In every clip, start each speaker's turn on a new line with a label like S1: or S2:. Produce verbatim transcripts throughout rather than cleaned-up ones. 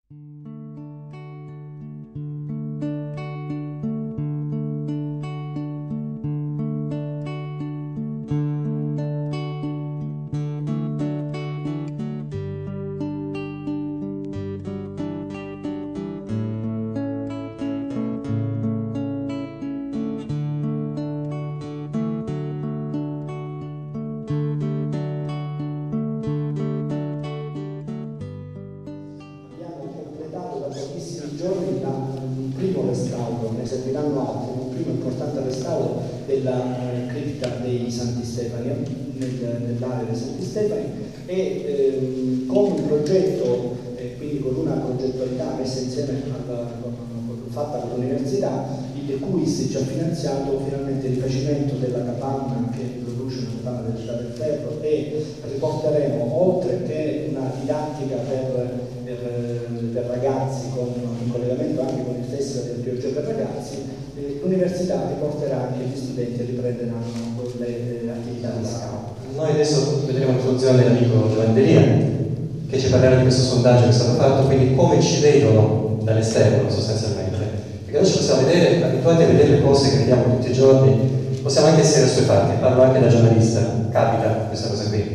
S1: Giorni da un primo restauro, ne seguiranno altri, un primo importante restauro della cripta dei Santi Stefani, nel, nell'area dei Santi Stefani, e ehm, con un progetto, eh, quindi con una progettualità messa insieme alla, fatta con l'università, il cui si ci ha finanziato finalmente il rifacimento della capanna che produce una capanna della città del ferro, e riporteremo, oltre che una didattica per, per, per ragazzi con in collegamento anche con il festival del Pioggia per ragazzi, eh, l'università riporterà e gli studenti riprenderanno le, le attività di scout.
S2: Noi adesso vedremo l'introduzione dell'amico Giovanni che ci parlerà di questo sondaggio che è stato fatto, quindi come ci vedono dall'esterno sostanzialmente. Perché noi ci possiamo vedere, abituati a vedere le cose che vediamo tutti i giorni, possiamo anche essere assuefatti, parlo anche da giornalista, capita questa cosa qui,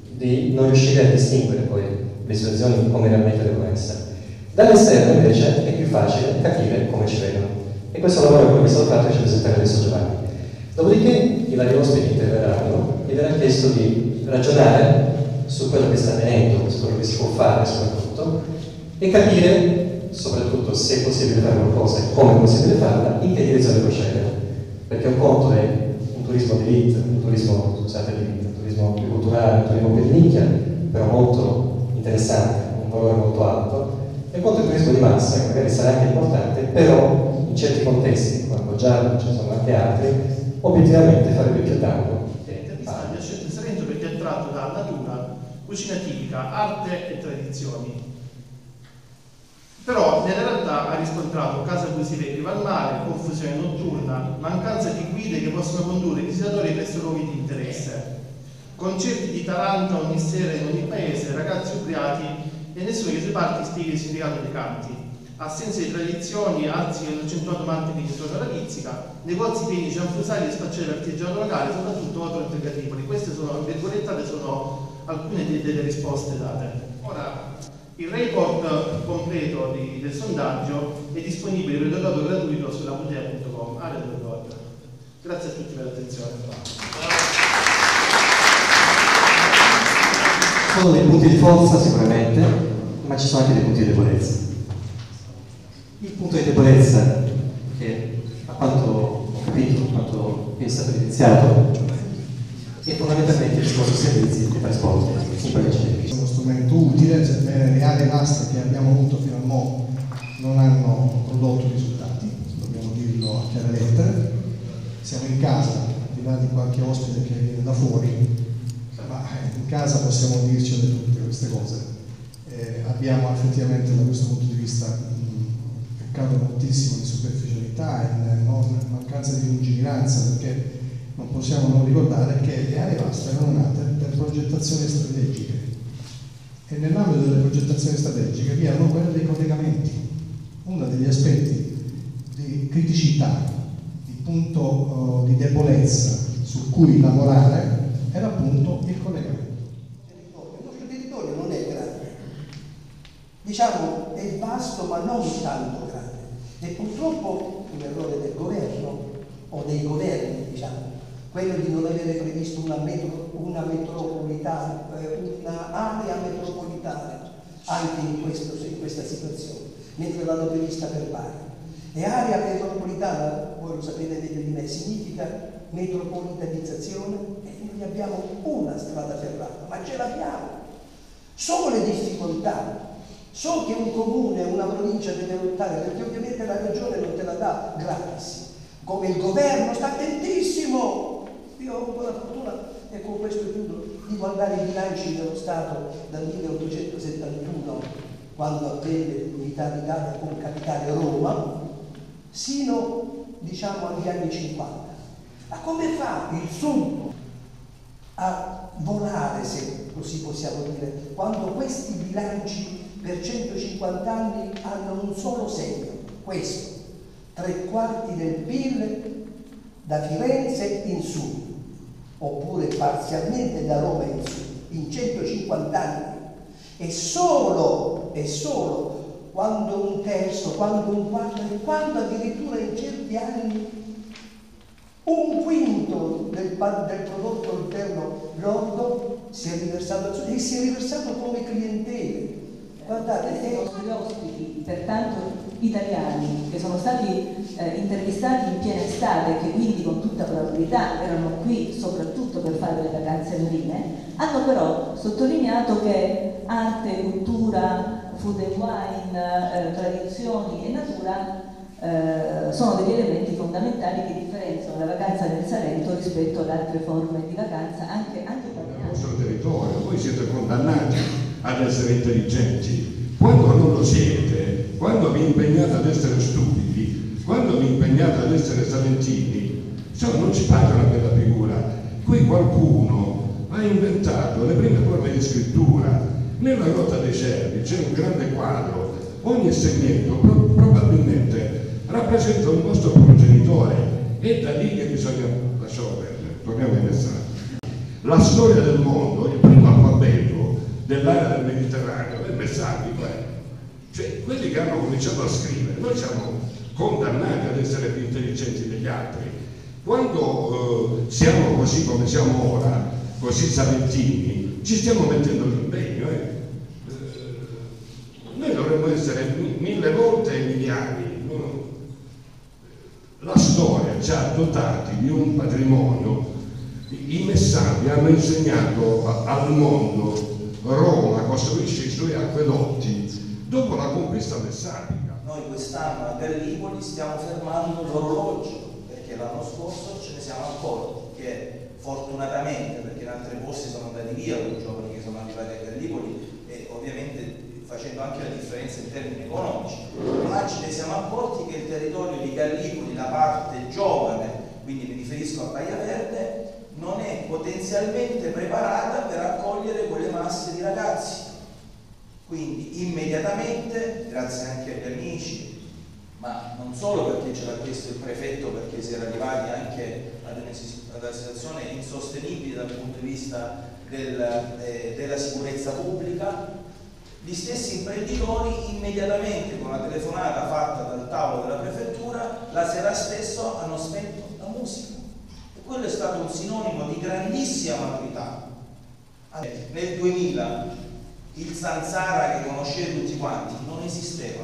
S2: di non riuscire a distinguere poi le situazioni come realmente devono essere. Dall'esterno invece è più facile capire come ci vedono. E questo lavoro quello che è stato fatto e ci presenterà adesso Giovanni. Dopodiché i vari ospiti interverranno e verrà chiesto di ragionare su quello che sta avvenendo, su quello che si può fare soprattutto, e capire soprattutto se è possibile fare qualcosa e come è possibile farla, in che direzione procedere. Perché un conto è un turismo di elite, un turismo, scusate, di elite, un turismo più culturale, un turismo più di nicchia, però molto interessante, un valore molto alto, e un conto è il turismo di massa, che magari sarà anche importante, però in certi contesti, come Boggiano, ce ne sono anche altri, obiettivamente farebbe più danno.
S3: L'intervista ha scelto il Salento perché è tratto da natura, cucina tipica, arte e tradizioni. Però nella realtà ha riscontrato case abusive in riva al mare, confusione notturna, mancanza di guide che possono condurre i visitatori verso luoghi di interesse, concerti di taranta ogni sera in ogni paese, ragazzi ubriachi e nessuno che si parte spieghi il significato dei canti, assenza di tradizioni, alzi che hanno accentuato marketing intorno alla pizzica, negozi pieni di cianfrusaglie e spacciate dell'artigiano locale, soprattutto autointegrativi. Queste sono, virgolettate, sono alcune delle risposte date. Ora, il report completo di, del sondaggio è disponibile per download gratuito sulla budea punto com, area punto org. Grazie a tutti per l'attenzione.
S2: Sono dei punti di forza sicuramente, ma ci sono anche dei punti di debolezza. Il punto di debolezza, che a quanto ho capito, a quanto è stato evidenziato, è fondamentalmente il discorso servizi e trasporti in quella città.
S4: È uno strumento utile, cioè, le aree vaste che abbiamo avuto fino a mo' non hanno prodotto risultati, dobbiamo dirlo a chiare lettere. Siamo in casa, al di là di qualche ospite che viene da fuori, ma in casa possiamo dirci di tutte queste cose. Eh, abbiamo effettivamente da questo punto di vista mh, peccato moltissimo di superficialità e non, mancanza di lungimiranza, perché non possiamo non ricordare che le aree vaste erano nate per progettazioni strategiche e nell'ambito delle progettazioni strategiche vi erano quelle dei collegamenti. Uno degli aspetti di criticità, di punto uh, di debolezza su cui lavorare era appunto il collegamento.
S5: Il nostro territorio non è grande, diciamo è vasto ma non tanto grande, e purtroppo un errore del governo o dei governi, diciamo, quello di non avere previsto una, metro, una metropolitana, un'area metropolitana anche in, questo, in questa situazione, mentre l'hanno prevista per pari. E area metropolitana, voi lo sapete meglio di me, significa metropolitanizzazione, e noi abbiamo una strada ferrata, ma ce l'abbiamo. Solo le difficoltà. So che un comune, una provincia deve lottare, perché ovviamente la regione non te la dà gratis, come il governo sta attentissimo. Io ho avuto la fortuna, e con questo chiudo, di guardare i bilanci dello Stato dal milleottocentosettantuno, quando avvenne l'unità d'Italia con capitale Roma, sino diciamo agli anni cinquanta. Ma come fa il Sud a volare, se così possiamo dire, quando questi bilanci per centocinquanta anni hanno un solo segno, questo: tre quarti del P I L da Firenze in su, oppure parzialmente da Roma in su, in centocinquanta anni. E solo, e solo quando un terzo, quando un quarto, e quando addirittura in certi anni un quinto del, del prodotto interno lordo si è riversato al sud, e si è riversato come clientele. Guardate,
S6: i nostri ospiti, pertanto italiani, che sono stati eh, intervistati in piena estate e che quindi con tutta probabilità erano qui soprattutto per fare le vacanze marine, hanno però sottolineato che arte, cultura, food and wine, eh, tradizioni e natura eh, sono degli elementi fondamentali che differenziano la vacanza nel Salento rispetto ad altre forme di vacanza, anche, anche
S7: nel vostro territorio. Voi siete condannati ad essere intelligenti. Quando non lo siete, quando vi impegnate ad essere stupidi, quando vi impegnate ad essere salentini, cioè non ci fate una bella figura. Qui qualcuno ha inventato le prime forme di scrittura. Nella Grotta dei Cervi c'è un grande quadro, ogni segmento pro probabilmente rappresenta un vostro progenitore. È da lì che bisogna lasciarlo perdere. Torniamo ai messaggi. La storia del mondo, il primo alfabeto dell'area del Mediterraneo è messaggico, eh? Cioè quelli che hanno cominciato a scrivere, noi siamo condannati ad essere più intelligenti degli altri. Quando eh, siamo così come siamo ora, così salentini, ci stiamo mettendo l'impegno, eh? Eh, noi dovremmo essere mille volte emiliani. No? La storia ci ha dotati di un patrimonio. I messaggi hanno insegnato al mondo. Roma costruisce i suoi acquedotti dopo la conquista messapica.
S8: Noi quest'anno a Gallipoli stiamo fermando l'orologio, perché l'anno scorso ce ne siamo accorti che fortunatamente, perché in altri posti sono andati via quei giovani che sono arrivati a Gallipoli, e ovviamente facendo anche la differenza in termini economici, ma ce ne siamo accorti che il territorio di Gallipoli, la parte giovane, quindi mi riferisco a Baia Verde, non è potenzialmente preparata per accogliere quelle masse di ragazzi. Quindi immediatamente, grazie anche agli amici, ma non solo perché ce l'ha chiesto il prefetto, perché si era arrivati anche ad una, ad una situazione insostenibile dal punto di vista del, eh, della sicurezza pubblica, gli stessi imprenditori immediatamente con la telefonata fatta dal tavolo della prefettura la sera stesso hanno spento la musica. Quello è stato un sinonimo di grandissima maturità. Nel duemila il Zanzara che conoscete tutti quanti non esisteva.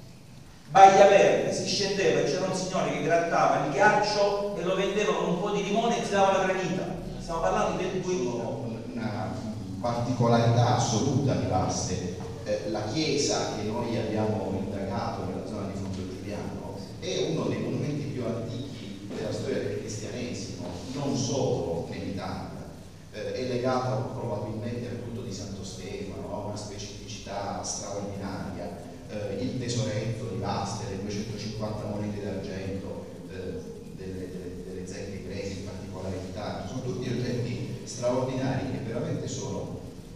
S8: Baia Verde si scendeva e c'era un signore che grattava il ghiaccio e lo vendeva con un po' di limone e ti dava la granita. Stiamo parlando del duemila.
S9: Una particolarità assoluta di Vaste. Eh, la chiesa che noi abbiamo indagato nella zona di Fonte Giuliano è uno dei monumenti più antichi della storia del cristianesimo, non solo in Italia, eh, è legato probabilmente al culto di Santo Stefano, a una specificità straordinaria, eh, il tesoretto di Vaste, le duecentocinquanta monete d'argento, eh, delle, delle, delle zecche inglesi in particolare in Italia, sono tutti oggetti straordinari che veramente sono,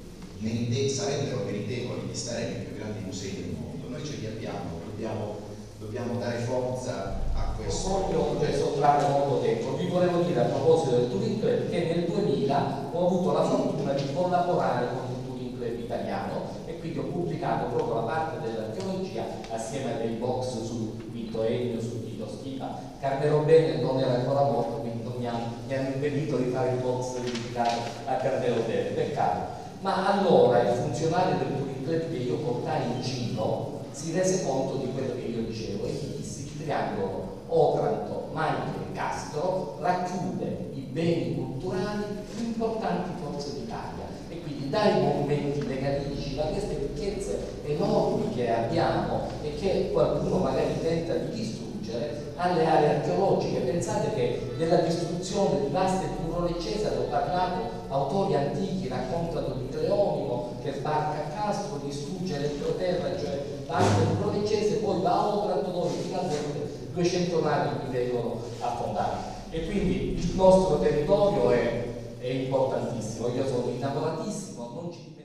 S9: sarebbero meritevoli di stare nei più grandi musei del mondo. Noi ce li abbiamo, dobbiamo, dobbiamo dare forza a questo.
S10: Proprio sottrarre molto tempo. Vi volevo dire a proposito del Touring Club che nel duemila ho avuto la fortuna di collaborare con il Touring Club italiano e quindi ho pubblicato proprio la parte dell'archeologia assieme a dei box su Vito Ennio, su Tito Schipa. Carmelo Bene non era ancora morto, quindi non mi hanno, mi hanno impedito di fare il box dedicato a Carmelo Bene, peccato. Ma allora il funzionario del Touring Club che io portai in giro si rese conto di quello che io dicevo e gli dissi: il triangolo Otranto, Maiche, Castro racchiude i beni culturali più importanti forse d'Italia, e quindi dai monumenti megalitici, da queste ricchezze enormi che abbiamo e che qualcuno magari tenta di distruggere, alle aree archeologiche. Pensate che nella distruzione di Vaste e Turro Leccese, hanno parlato autori antichi, raccontano di Cleonimo che sbarca a Castro, distrugge l'entroterra, cioè Vaste e Turro Leccese, poi va a Otranto dove finalmente duecento navi qui vengono affondati. E quindi il nostro territorio è, è importantissimo. Io sono innamoratissimo, non ci